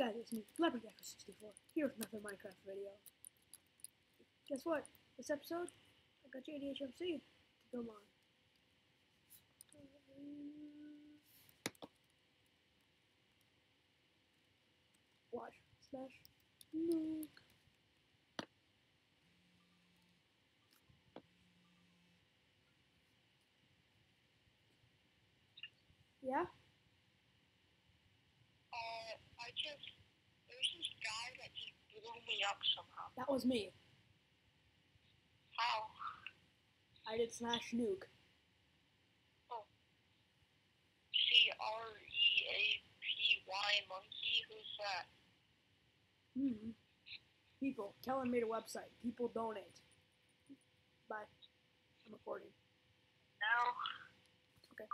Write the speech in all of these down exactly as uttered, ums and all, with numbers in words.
guys, it's me, Leopard Echo sixty-four, here with another Minecraft video. Guess what? This episode, I got J D H M C to come on. Watch, slash, nuke. Yeah? Uh, I just, there's this guy that just blew me up somehow. That was me. How? I did slash nuke. Oh. C R E A P Y monkey? Who's that? Hmm. People, tell him made a website. People donate. Bye. I'm recording. Now? Okay.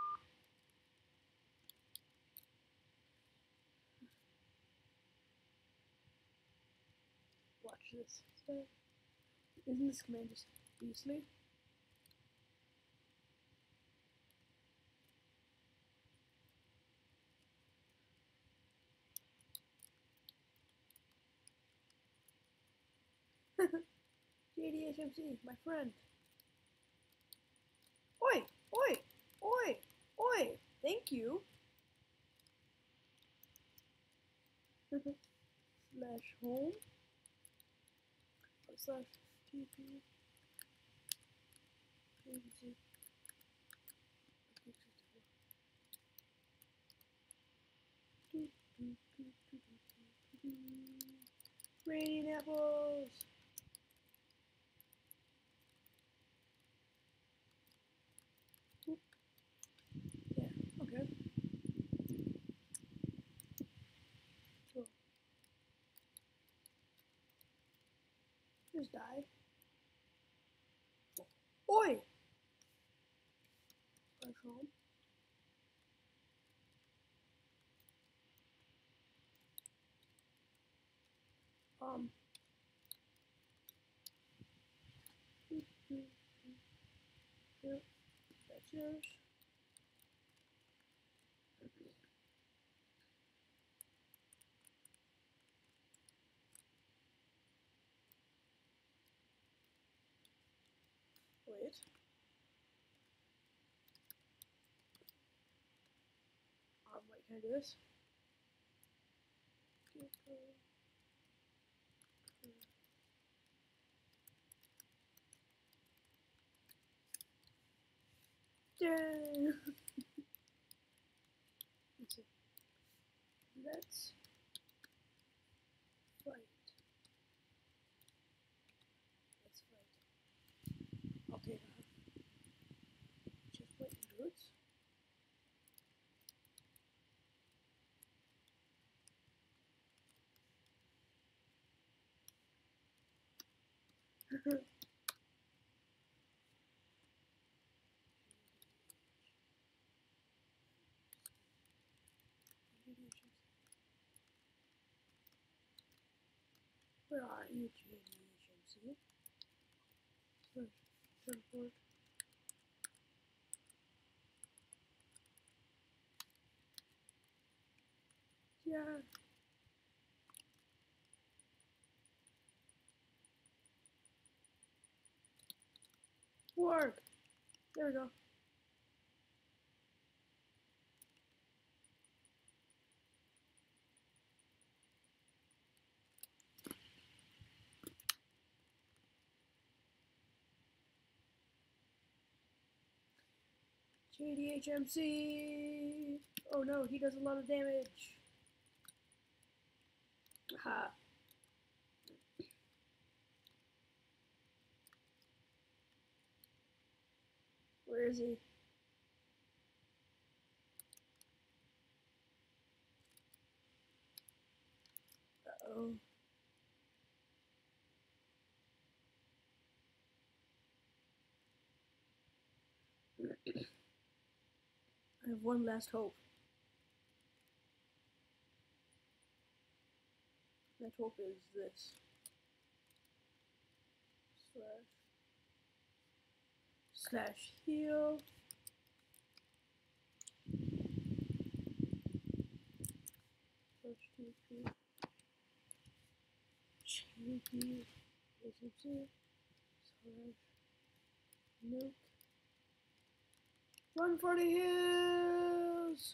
Watch this. Isn't this command just beastly? J D H M C, my friend. Oi! Oi! Oi! Oi! Thank you! Slash home. Or slash T P. Agency. Raining apples! Oop. Yeah, okay. So, just die. Oi! Slash home. Um. Yep, that's yours. Wait. Um, wait, can I do this? Dang. Let's see. Let's fight. Let's fight. Okay, uh, just wait and goods. Where are you, J D H M C? Search, teleport. Yeah. Work. There we go. J D H M C. Oh no, he does a lot of damage. Ha. Where is he? Uh-oh. I have one last hope. That hope is this. Slash. Slash heal. Slash T P. T P S M C slash nuke. Run for the hills!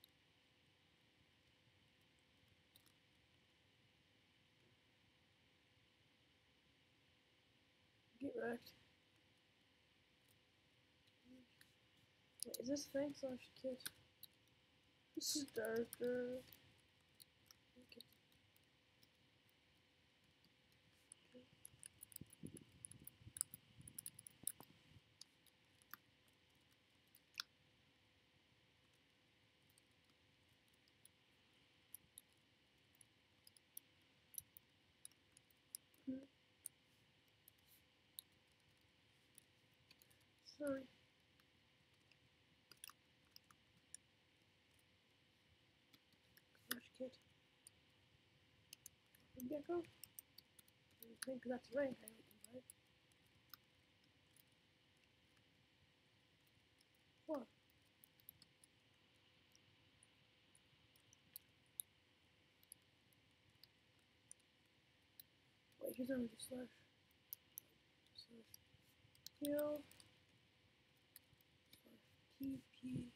Get wrecked. Wait, is this thing slash kit? Starter. Okay. Hmm. Sorry. Slash kit. Gecko? I think that's rank I can buy. What? Wait, here's another slash. Slash kill. Slash T P.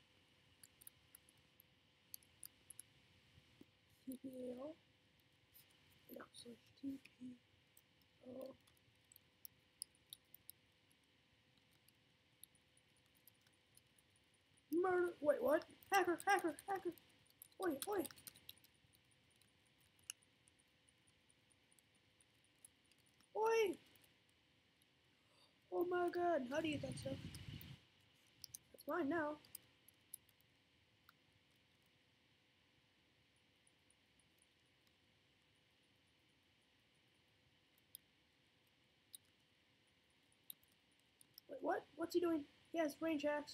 T P A O. No, slash T P O. Murder. Wait, what? Hacker, hacker, hacker. Oi, oi. Oi. Oh my god. How do you get that stuff? That's mine now. Wait, what? What's he doing? He has range hacks.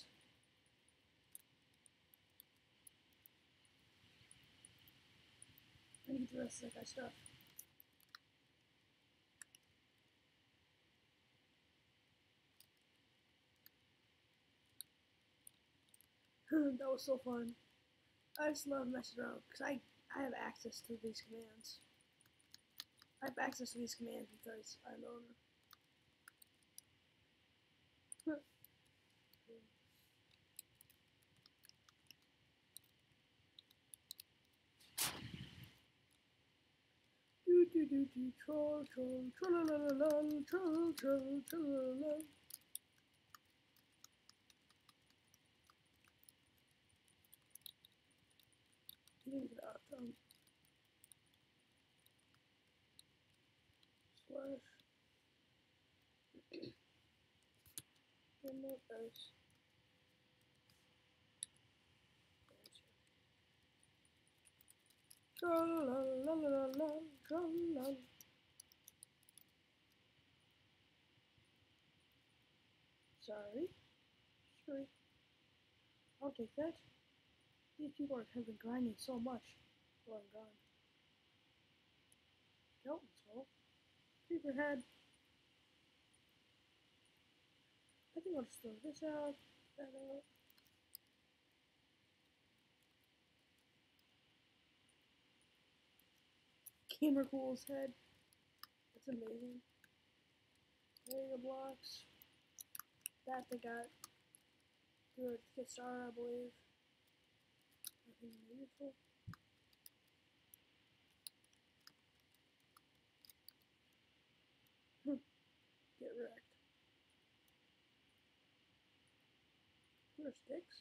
I need the rest of that guy's stuff. That was so fun. I just love messing around because I, I have access to these commands. I have access to these commands because I'm the owner. Do do do do troll troll troll la la la troll troll troll la la. Getting it out um slash remote base. Troll la la la la la troll la. Sorry. Sorry. I'll take that. These people are, have been grinding so much while I'm gone. Skeleton skull. Creeper head. I think I'll just throw this out. That out. Gamer Cool's head. That's amazing. Mega blocks. That they got good to get started, I believe. Nothing useful. Get wrecked. What are sticks?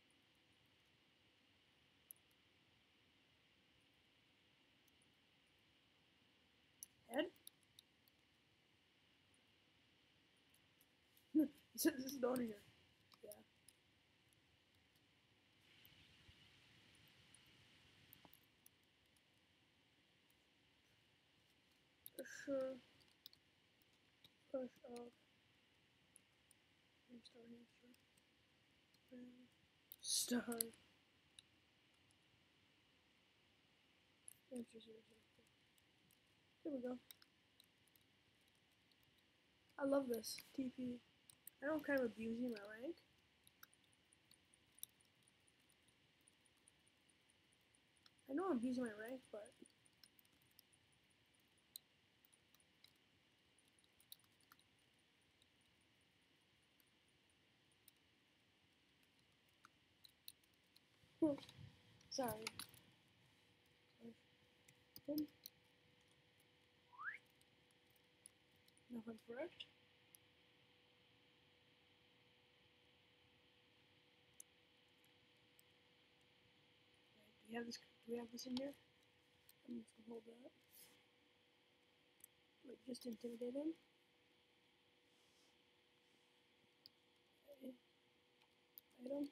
Head? He said this is the owner here. Yeah. For sure. Push up. Star hamster. Star. Hamster zero zero four. There we go. I love this T P. I know I'm kind of abusing my rank. I know I'm abusing my rank, but Sorry. Boom. Nothing correct. Do we have this? Do we have this in here? I'm just gonna hold that. Like just intimidate him. Okay. Item.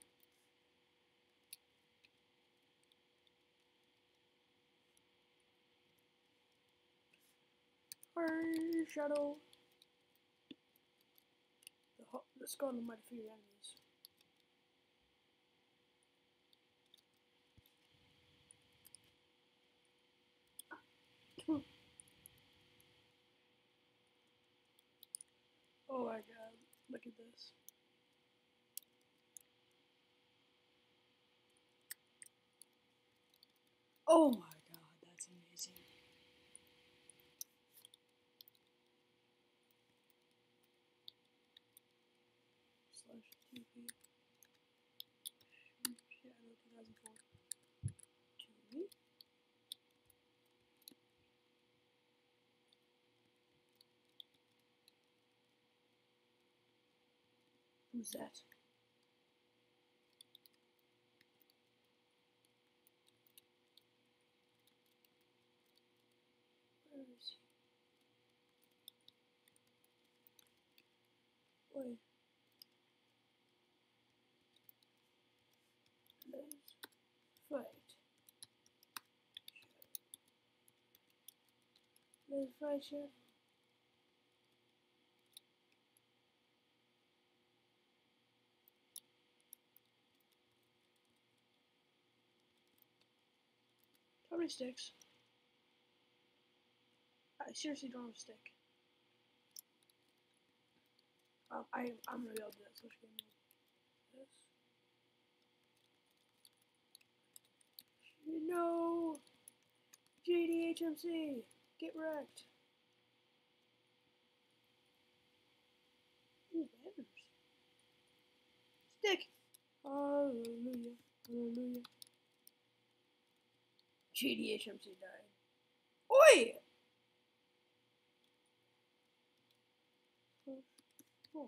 Fire shadow. The ho the skull might fear enemies. Oh my god! Look at this. Oh my god, that's amazing. Slash T P Shadow two thousand four. To me. Who's that? Where is he? Wait. Let's fight. Let's fight, Chef. How many sticks? I seriously don't have a stick. Um, I, I'm gonna be able to do that. Switch game mode. This. No! J D H M C! Get wrecked! Ooh, banners. Stick! Hallelujah. Hallelujah. J D H M C died. Oi! Oh.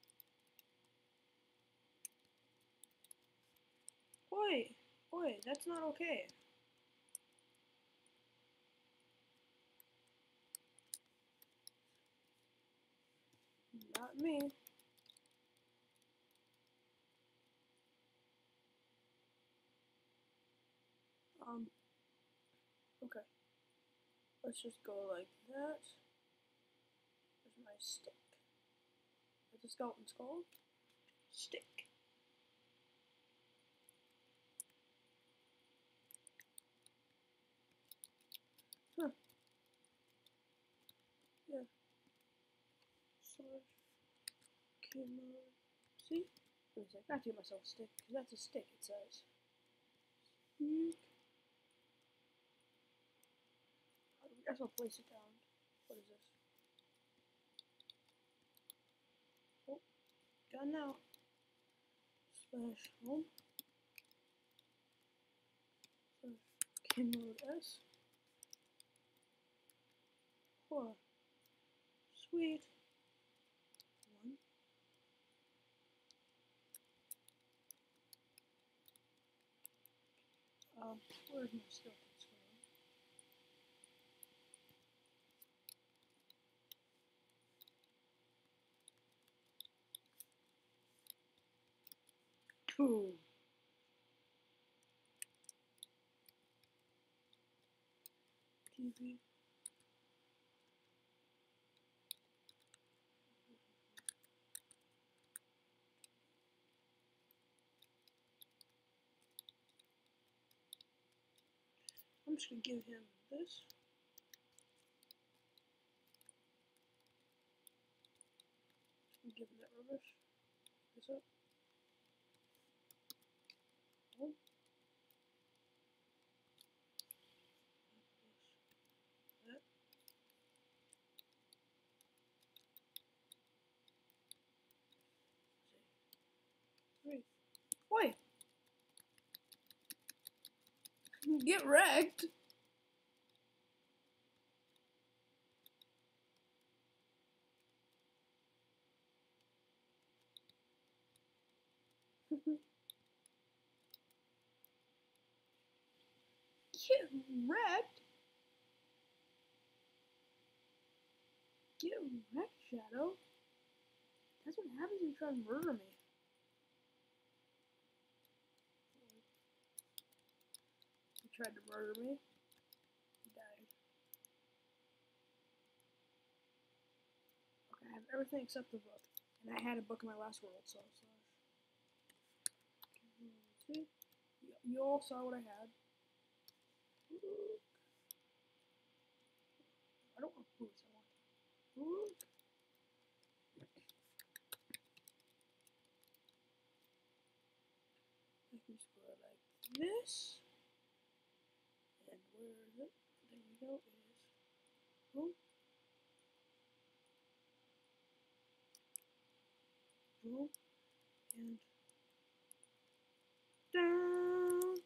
Oi! Oi, that's not okay. Not me. Um, okay. Let's just go like that. Where's my stick? That's a skeleton skull. Stick. Huh. Yeah. Slash. Kimmo. See? Wait a sec. I have to get myself a stick, because that's a stick, it says. Stick. I guess I'll place it down. What is this? Oh, done now. Slash home. Slash Kimmo S. Four. Sweet. One. Um, where's my skeleton skull? Two. T V. I'm just gonna give him this. I'm giving that rubbish. This up. Home. That. Three. Wait! Get wrecked. Get wrecked. Get wrecked, Shadow. That's what happens when you try to murder me. You tried to murder me. You died. Okay, I have everything except the book. And I had a book in my last world, so slash. See? You all saw what I had. I don't want boots, I want book. I can just put it like this. And where is it? There you go, it is. Boom. Boom. And down.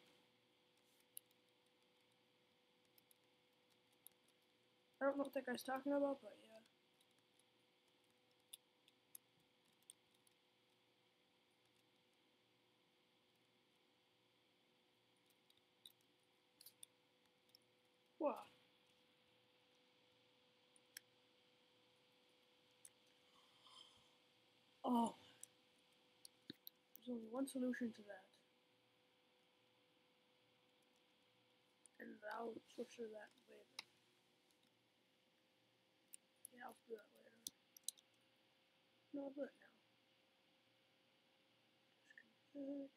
I don't know what that guy's talking about, but yeah. What? Oh. There's only one solution to that. And I'll switch to that later. Yeah, I'll do that later. No, I'll do it now. Disconnect.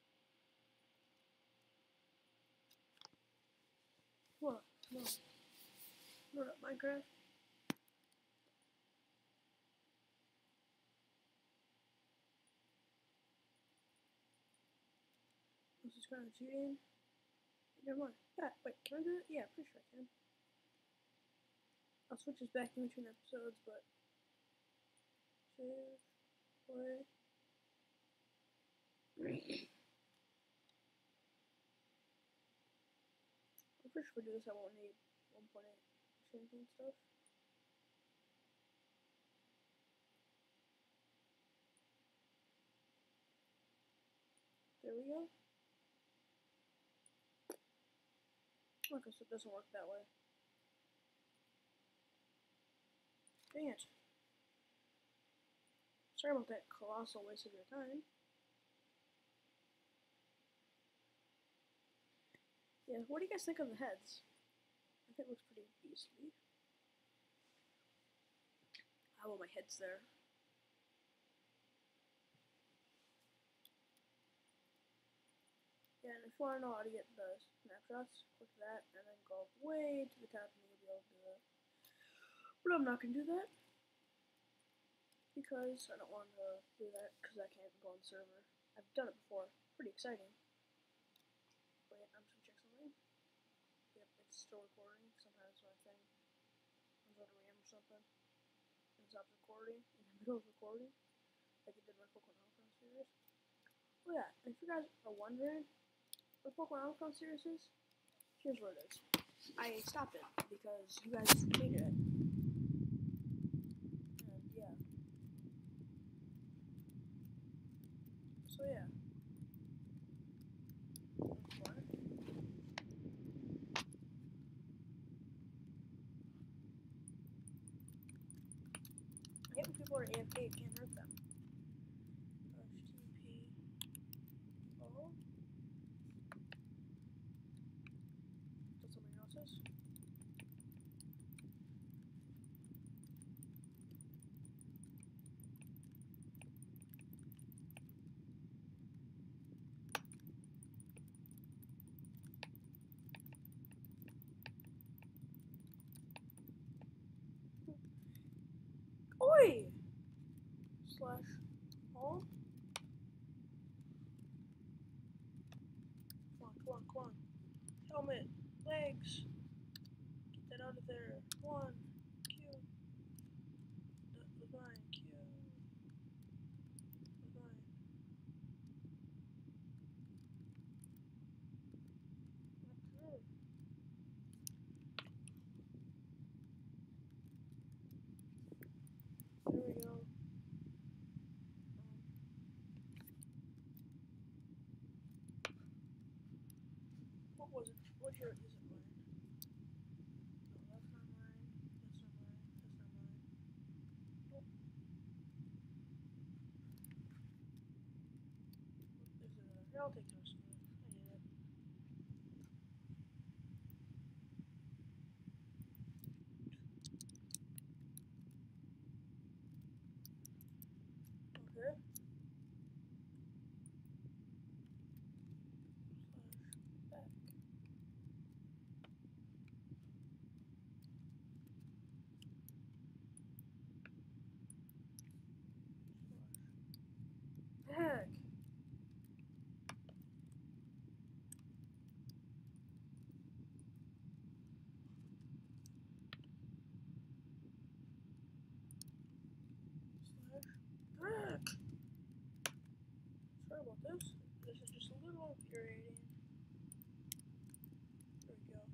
What? No. Load up Minecraft. This is kind of cheating. Never mind. Yeah, wait, can I do it? Yeah, pretty sure I can. I'll switch this back in between episodes, but save, play. I'm pretty sure if we do this, I won't need one point eight percent and stuff. There we go. Okay, so it doesn't work that way. Dang it. Sorry about that colossal waste of your time. Yeah, what do you guys think of the heads? I think it looks pretty beastly. How about my heads there? Yeah, and if you want to know how to get the snapshots, click that, and then go way to the top and you'll be able to do that. But I'm not going to do that, because I don't want to do that, because I can't go on the server. I've done it before. Pretty exciting. Wait, I'm just going to check something. Yep, it's still recording. Sometimes my thing runs out of RAM or something, and it stops recording in the middle of recording, like it did my Pokemon Alpha series. Oh yeah, and if you guys are wondering what Pokemon Alpha series is, here's what it is. I stopped it because you guys hated it. And yeah. So yeah. What? I hate when people are A F K, you can't hurt them. H T T P. Oh. That's somebody else's. Oi! Slash all. Come on, come on, come on. Helmet, legs. Get that out of there. One, Q. Divine, Q. Divine. What was it? What hero is it mine? No, that's not mine. That's not mine. That's not mine. Nope. Is it a here, I'll take those. I need it. Okay. Slash back. Slash back. Slash back. Sorry about this. This is just a little infuriating. There we go.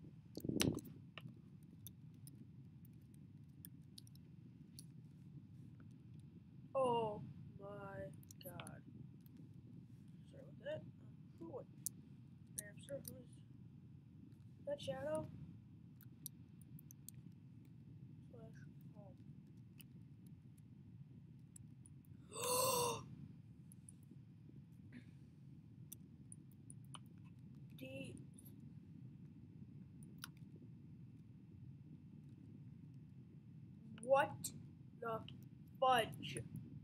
Oh my god. Sorry about that. Um, who would? Hamster? Who is that? Shadow? Slash home. D. What the fudge?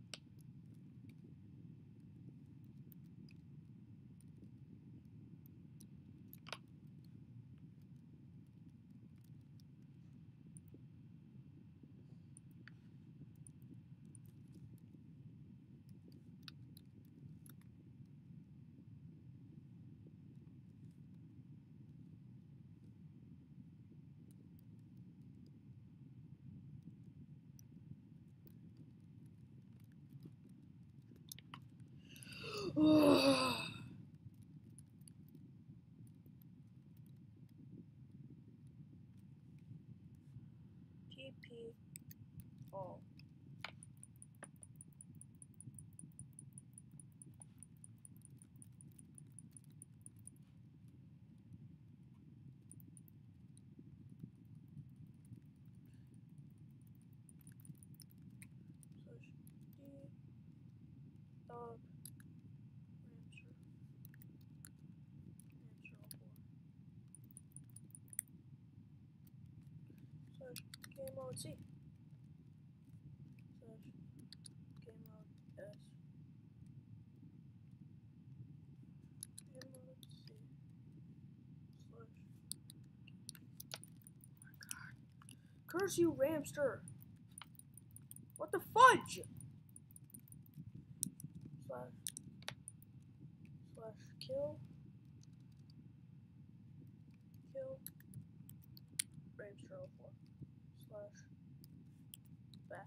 T P all. Slash D dog answer answer all four. Slash game mode C. Slash game mode S. Game mode C. Slash. Oh my god. Curse you, Ramster! What the fudge? Slash. Slash kill. Kill. Ramster oh four. Slash. Back.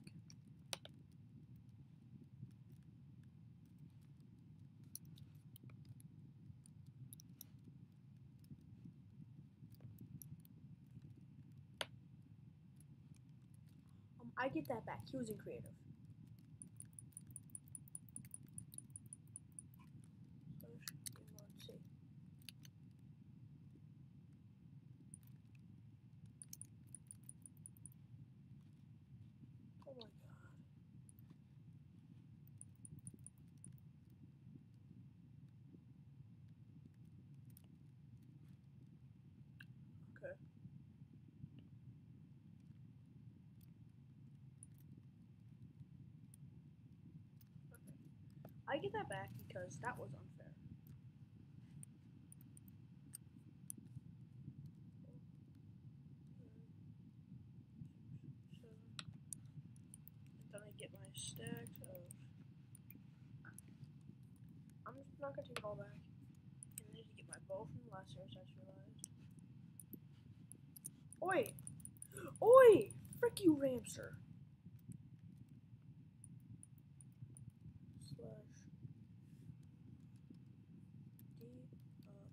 Um, I get that back. He was in creative. Slash game mode C. Oh my god. Okay. I get that back because that was unfair. Seven. And then I get my stacks of. I'm just not gonna take it all back. And I need to get my bow from the last series, I just realized. Oi! Oi! Frick you, Ramster! Slash D up.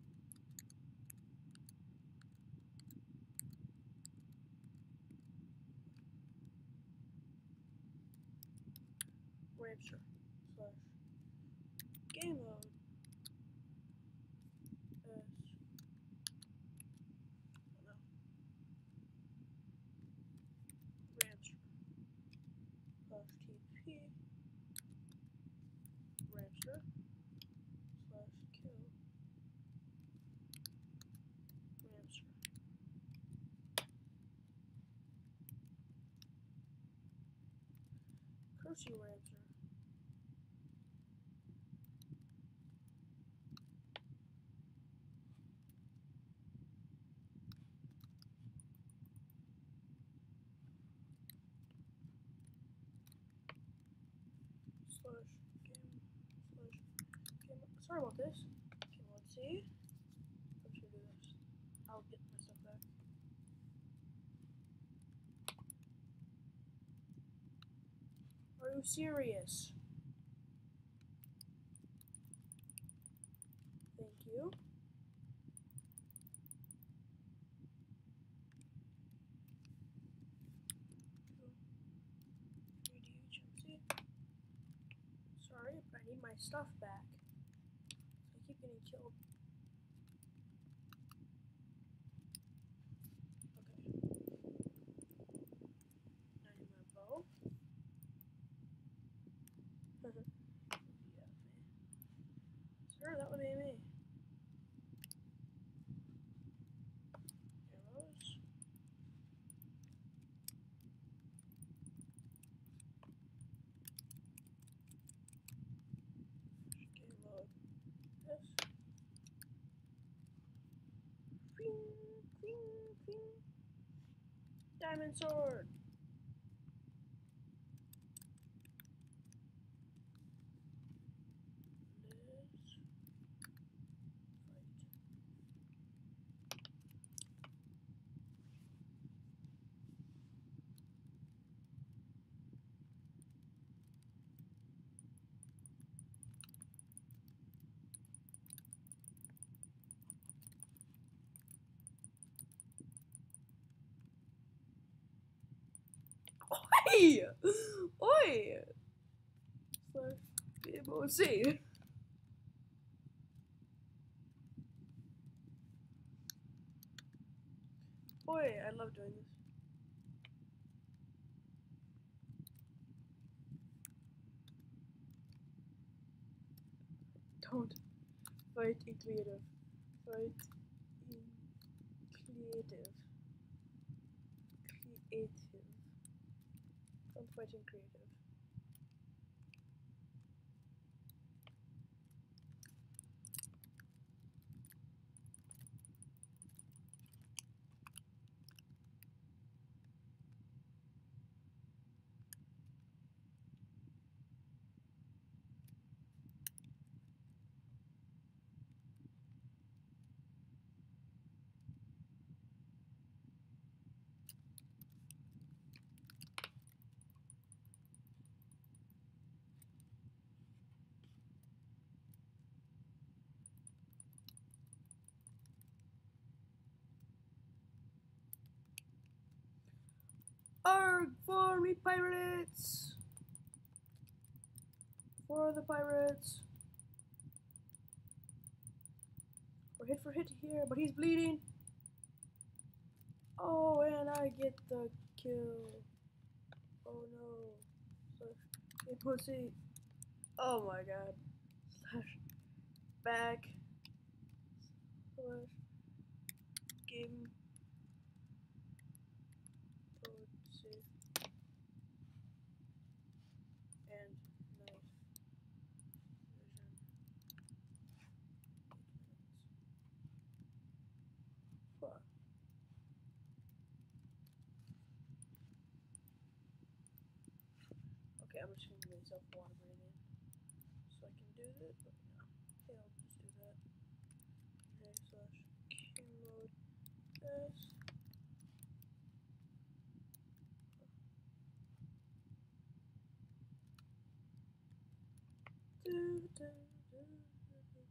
Ramster. Slash game mode S P Ramster slash kill Ramster. Curse you, Ramster. Slash game slash game. Sorry about this. Okay, let's see. I'm just gonna do this. I'll get my stuff back. Are you serious? Thank you. Sorry, but I need my stuff back. I keep getting killed. Okay. I need my bow. Yeah, sir, that would be me. Arrows. Okay, load this. Queen, queen, queen. Diamond sword. Let's fight. Oi! Oi! Slash B M O C. Boy, I love doing this. Don't fight in creative. Fight in creative. Creative. Don't fight in creative. Arg for me pirates! For the pirates! We're hit for hit here, but he's bleeding. Oh, and I get the kill. Oh no. Slash pussy. Oh my god. Slash back. Slash game. Pussy. And knife. Vision. Fuck. Okay, I'm just gonna give myself water breathing. So I can do this, but no. Okay, I'll just do that. Okay, slash game mode. This. Do, do, do, do, do.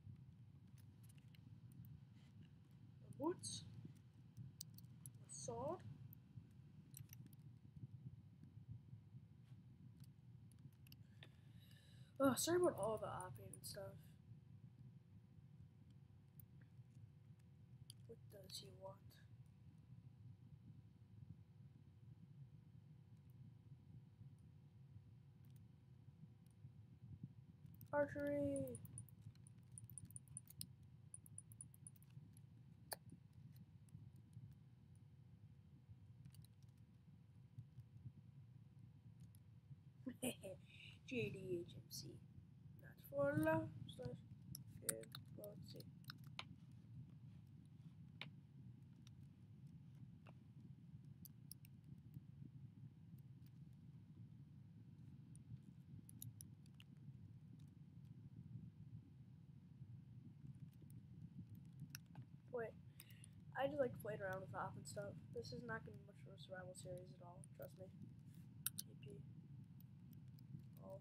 The boots. The sword. Oh, sorry about all the opping and stuff. What does he want? Archery. J D H M C. Not for love slash good mode C. Wait, I just like playing around with off and stuff. This is not gonna be much of a survival series at all, trust me. T P. Oh.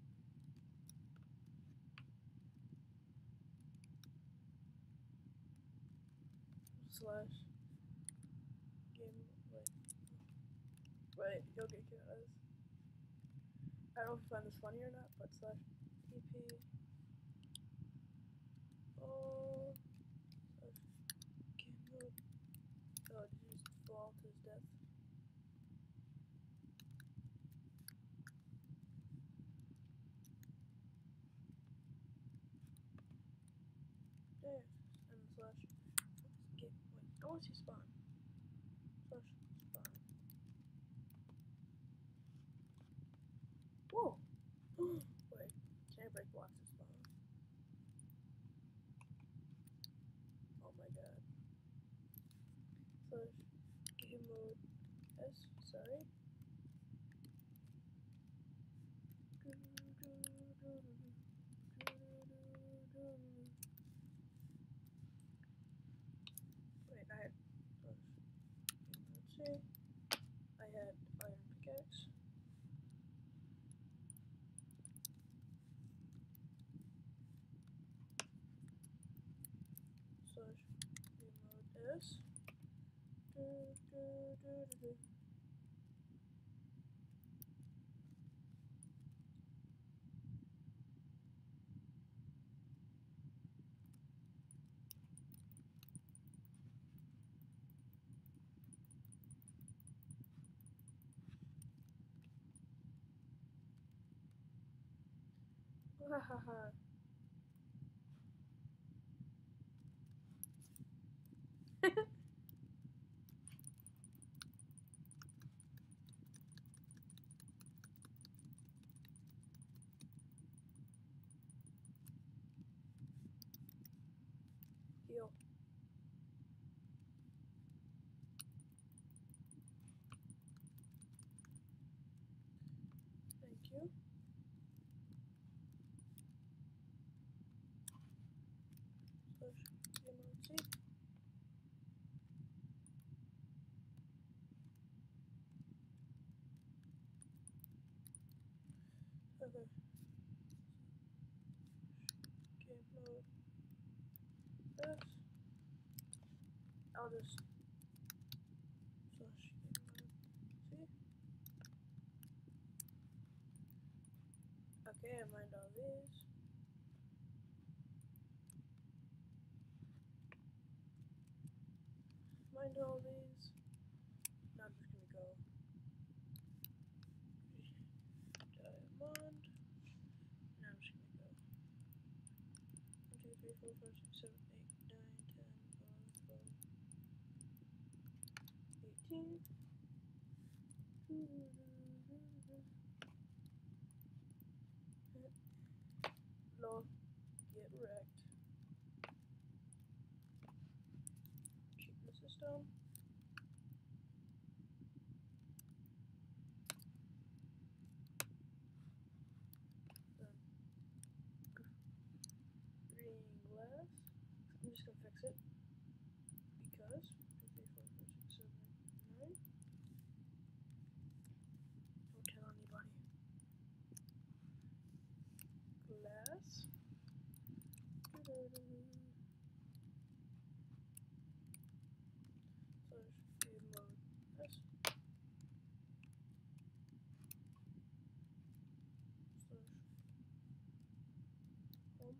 Slash. Game. Wait. Wait, you'll get guys. I don't know if you find this funny or not, but slash T P. Oh. Slash game mode. Oh, did you just fall to his death? There. And slash. Get. Wait, I want to see spawn. Slash spawn. Whoa! Wait, can I break blocks to spawn? Oh my god. Slash game mode S, sorry. Wait, I had slash game mode C. I had iron pickaxe. Slash game mode S. Do, do, do, do, do. Ha ha ha. Heal. Thank you. Slash game mode C. Okay. Game mode S. I'll just slash game mode C. Okay, I mined all these. Mined all these. Now I'm just gonna go diamond. Now I'm just gonna go one, two, three, four, five, six, seven, eight, nine, ten, eleven, twelve, eighteen. Lol, get wrecked. Cheat the system. Then green glass. I'm just gonna fix it because two, three, four, five, six, seven, eight, nine. Don't tell anybody. Glass. Slash game mode S. Slash home.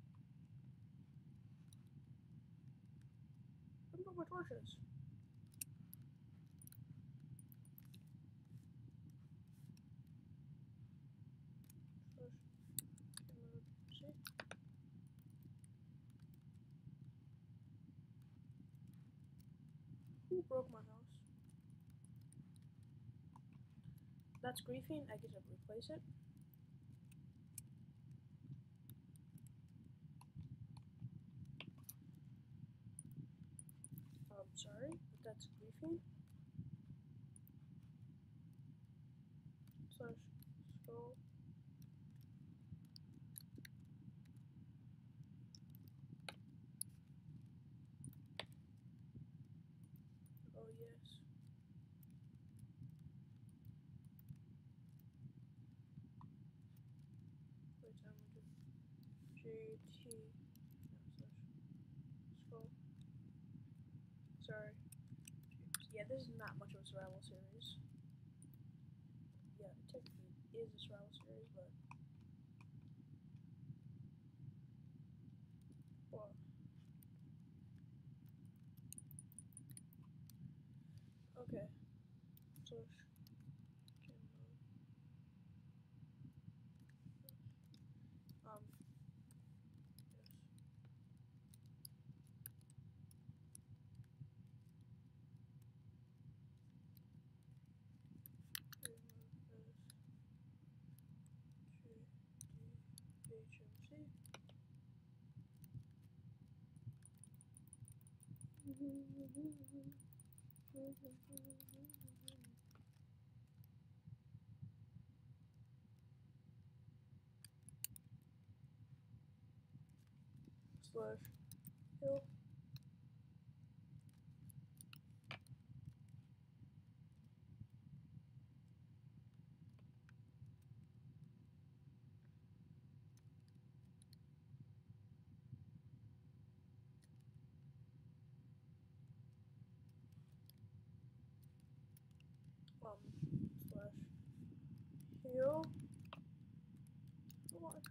What about my torches? Slash game mode Who broke my house? That's griefing. I get to replace it. I'm sorry, but that's griefing. Slash scroll. Oh yes. Wait, I'm gonna do J T now slash scroll. Sorry. Yeah, this is not much of a survival series. Yeah, it technically is a survival series, but well, okay. Slash game mode. Um. Yes. Game mode is J D H M C. Slash hill. Um, slash hill. Come on.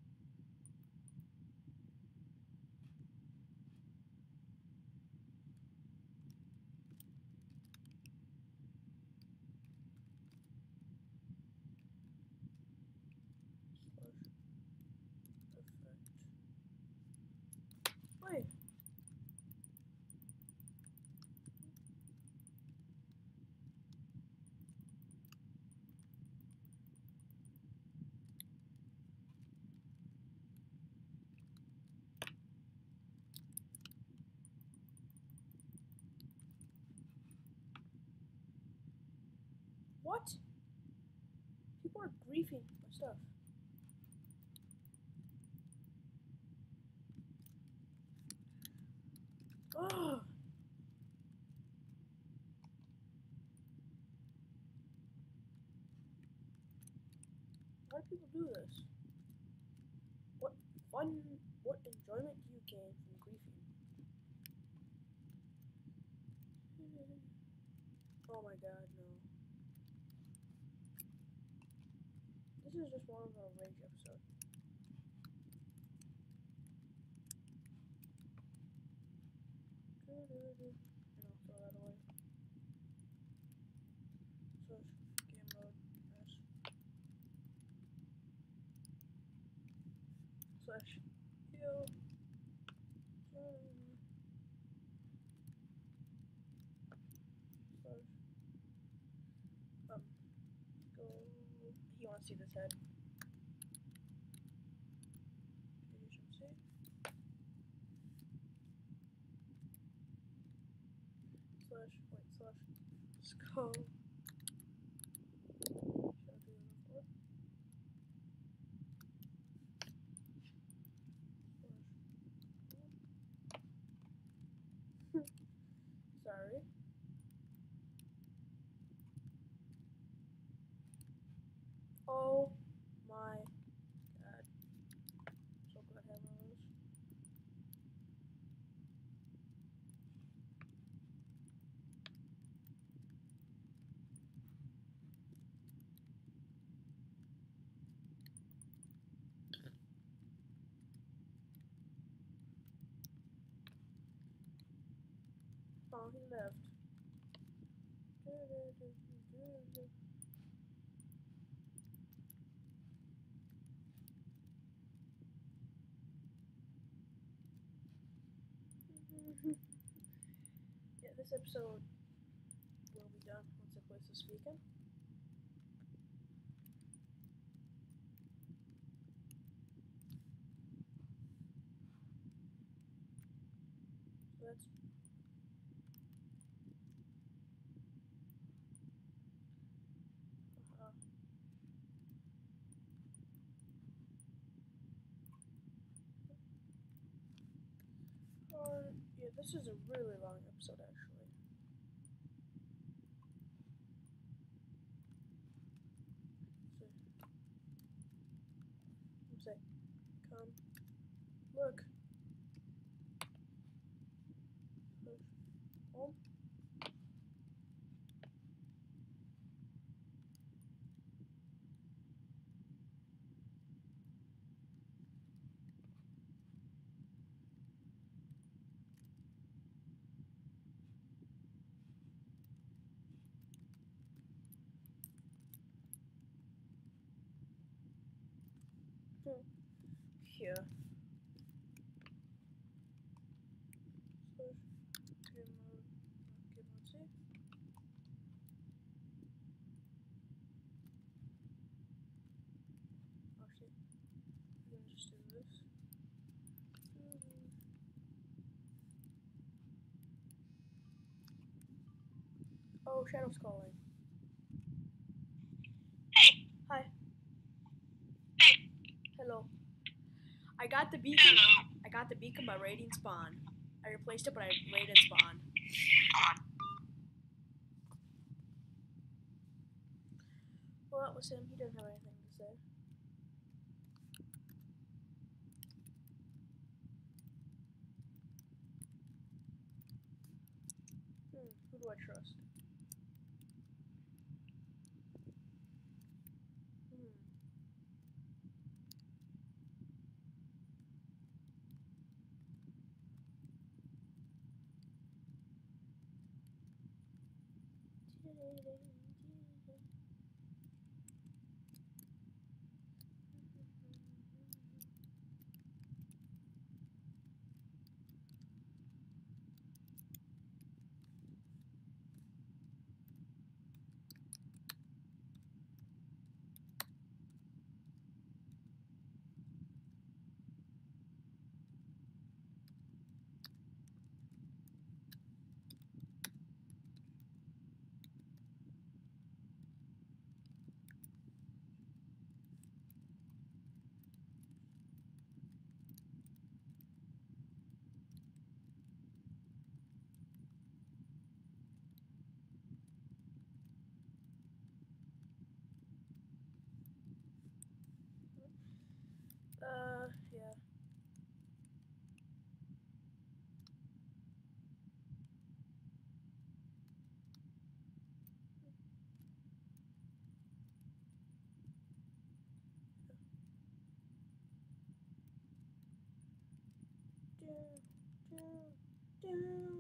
Slash effect. Wait. What? People are griefing my stuff. Ugh. Why do people do this? What fun, what enjoyment do you gain from griefing? Oh my god, no. This is just more of a rage episode. And I'll throw that away. Slash game mode S. Slash heal. Slash um go. He wants to see this head. You should see. Slash wait slash skull. Sorry. Oh my god. So glad I have one of those. Oh, he left. Yeah, this episode voice is speaking. So that's uh, uh, yeah, this is a really long episode actually. So, say, come, look, push, home. Hmm. Here. Push, game mode, game mode C. Actually, we can just do this. Oh, Shadow's calling. Hey. Hi. Hey. Hello. I got the beacon. Hello. I got the beacon by raiding spawn. I replaced it, but I raided spawn. Well, that was him. He didn't have anything to say. Hmm. Who do I trust? Hmm. Uh, yeah. Do, do, do.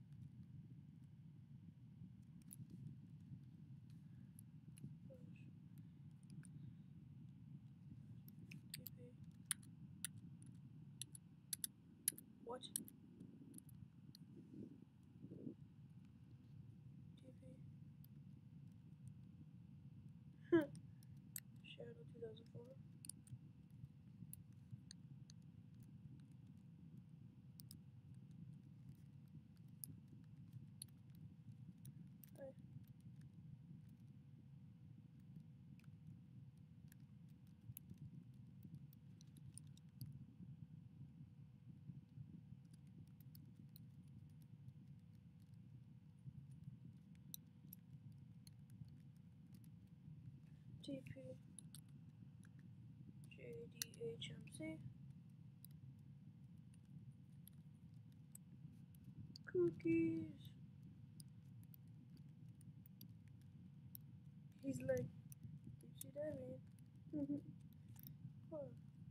What? T P. Shadow two thousand four. Hey. T P. J D H M C. Cookies. He's like, you see that, man? Huh.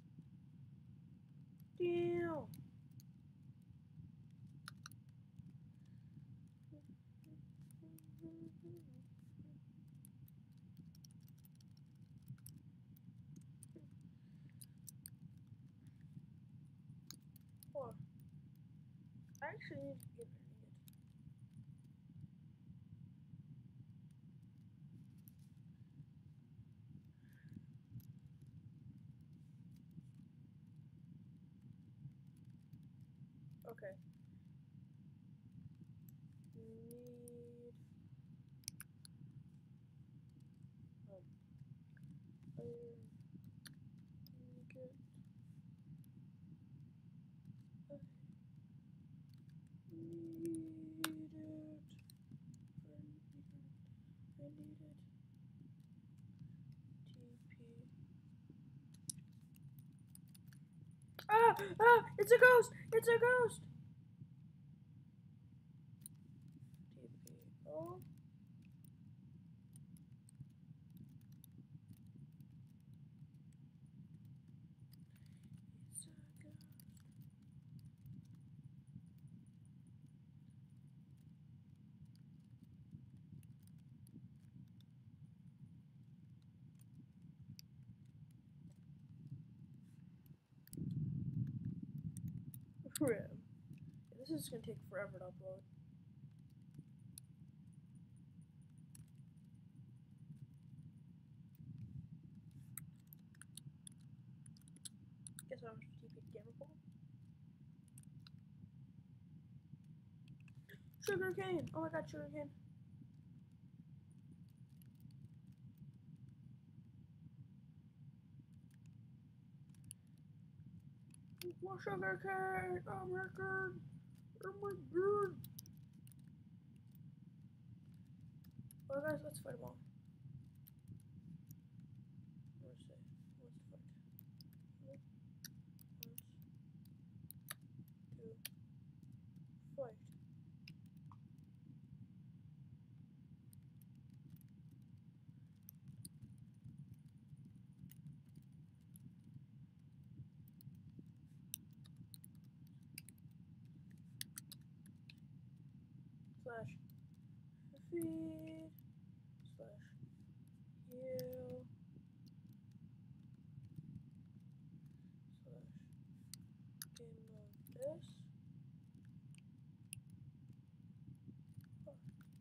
Damn. What? I actually need to get an idiot. Okay. Need um iron ingot. I need it. I need it. T P. Ah! Ah! It's a ghost! It's a ghost! T P. Oh. It's a ghost. Rim. This is gonna take forever to upload. Guess how much T P gamer pool? Sugar cane! Oh, I got sugar cane. More sugar cane! Oh my god! Oh my god! Well, guys, let's fight them all. Let's see. Let's fight. One, two, fight. Slash feed. Slash heal. Slash game mode this. Oh.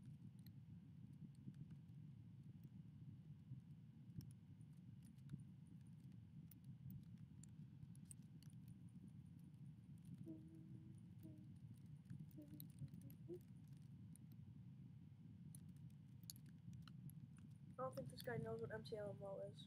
I don't think this guy knows what M T L M O is.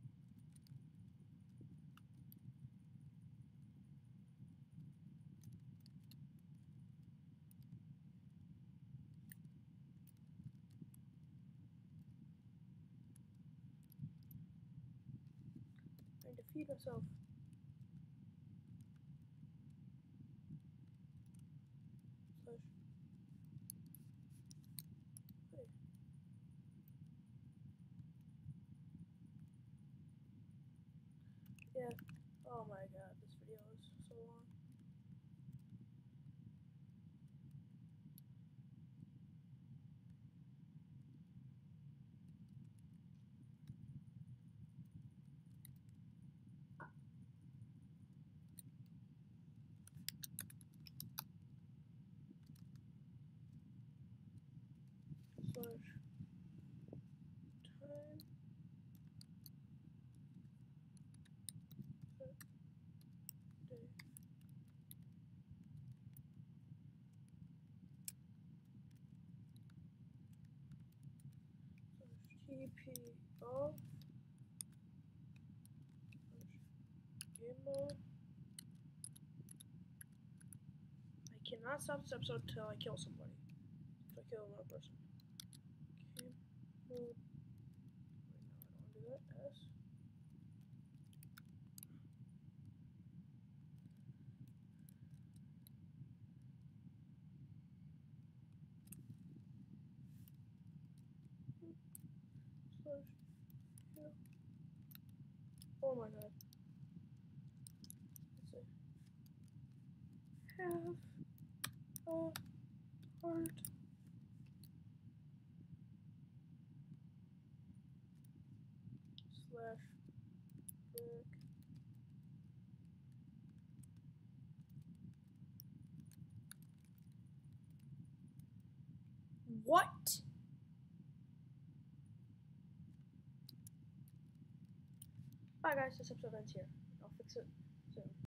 I need to feed myself. Slash. Wait. Yeah. Oh my god, this video is so long. Slash time. Set day. Slash T P off. Slash game mode. I cannot stop this episode until I kill somebody. Until I kill another person. Game mode. Wait, no, I don't want to do that. S. Slash kill. Oh my god. Let's see. Have a heart. Slash brick. What? Bye guys, this episode ends here. I'll fix it soon.